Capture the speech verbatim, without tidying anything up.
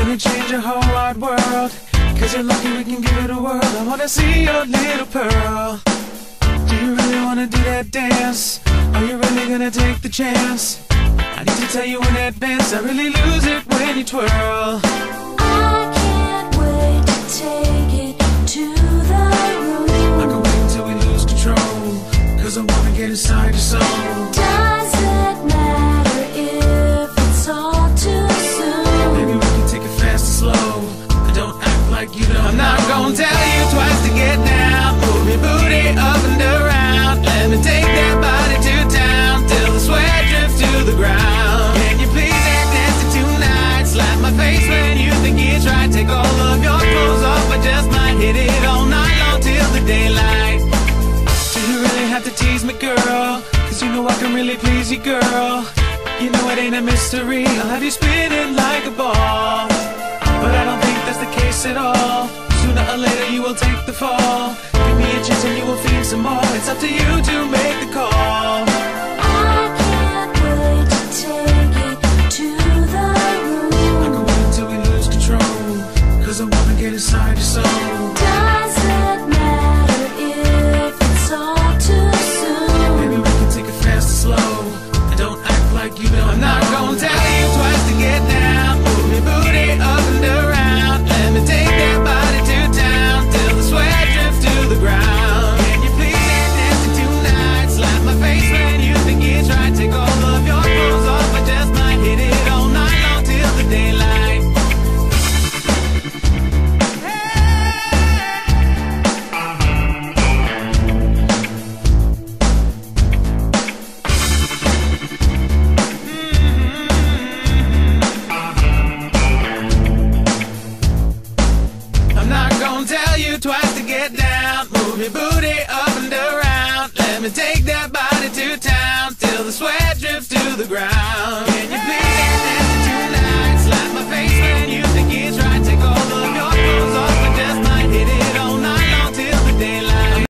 gonna change your whole wide world, 'cause you're lucky we can give it a whirl. I wanna see your little pearl. Do you really wanna do that dance? Are you really gonna take the chance? I need to tell you in advance, I really lose it when you twirl. I can't wait to take it to the room. I can wait until we lose control, 'cause I wanna get inside your soul. Does it matter if it's all too soon? Maybe we can take it fast and slow, but don't act like you don't. I'm not gonna tell you twice to get down. Move your booty up and around. Let me take that body to town till the sweat drifts to the ground. Can you please act nasty tonight? Slap my face when you think it's right. Take all of your clothes off, I just might hit it all night long till the daylight. Do you really have to tease me, girl? 'Cause you know I can really please you, girl. You know it ain't a mystery, I'll have you spinning like a ball. But I don't think that's the case at all. Sooner or later you will take the fall. Give me a chance and you will feel some more. It's up to you to make the call. I can't wait to take it to the room. I can wait until we lose control, 'cause I wanna get inside your soul. Does it matter if it's all too soon? Maybe we can take it fast and slow, and don't act like you don't. I'm not gonna tell you twice to get down. Move your booty up and around. Let me take that body to town till the sweat drifts to the ground. Can you please act nasty tonight? Slap my face when you think it's right. Take all of your clothes off, I just might hit it all night long till the daylight. I'm not gonna tell you twice to get down. Move your booty up and around. Let me take that